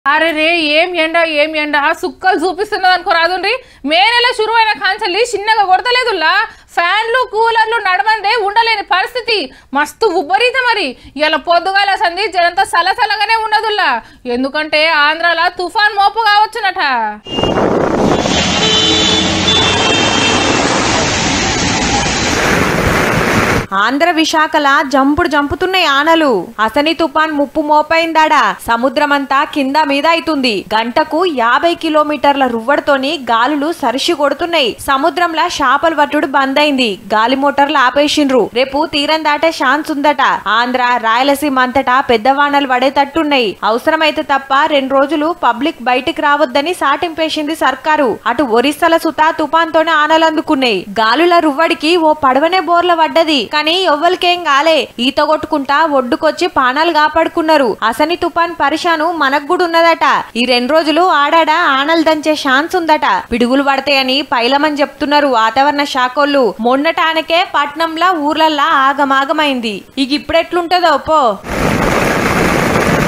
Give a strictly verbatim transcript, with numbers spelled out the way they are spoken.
అరే రే ఏం ఎండ ఏం ఎండ సుక్కలు చూపిస్తున్నది అనుకో రాదుండ్రి. మే నెల షురు అయిన కాంచల్లి చిన్నగా కొడతలేదుల్లా. ఫ్యాన్లు కూలర్లు నడవందే ఉండలేని పరిస్థితి. మస్తు ఉబ్బరీత మరి. ఇలా పొద్దుగాల సంది జనంతా సలసలగానే ఉన్నదుల్లా. ఎందుకంటే ఆంధ్రాలో తుఫాన్ మోపు కావచ్చునట. ఆంధ్ర విశాఖల జంపుడు జంపుతున్నాయి ఆనలు. అసని తుఫాన్ ముప్పు మోపైందాడా. సముద్రమంతా కింద మీద అవుతుంది. గంటకు యాభై కిలోమీటర్ల రువ్వడితోని గాలులు సరిసి కొడుతున్నాయి. సముద్రంలో చేపలు పట్టుడు బంద్ అయింది. గాలి మోటార్లు ఆపేసిండ్రు. రేపు తీరం దాటే ఛాన్స్ ఉందట. ఆంధ్ర రాయలసీమ అంతటా పెద్ద వానలు పడేటట్టున్నాయి. అవసరమైతే తప్ప రెండు రోజులు పబ్లిక్ బయటికి రావద్దని సాటింపేసింది సర్కారు. అటు ఒరిస్సాల సుతా తుఫాన్ తోనే ఆనలు అందుకున్నాయి. గాలుల రువ్వడికి ఓ పడవనే బోర్ల పడ్డది. కానీ ఎవ్వరికేం గాలే. ఈత కొట్టుకుంటా ఒడ్డుకొచ్చి పానాలు కాపాడుకున్నారు. అసని తుఫాన్ పరిశాను మనకు కూడా ఉన్నదట. ఈ రెండు రోజులు ఆడాడ ఆనలు దంచే ఛాన్స్ ఉందట. పిడుగులు పడతాయని పైలమని చెప్తున్నారు వాతావరణ శాఖోళ్ళు. మొన్నటానకే పట్నంలా ఊర్లల్లా ఆగమాగమైంది. ఇక ఇప్పుడెట్లుంటదో పో.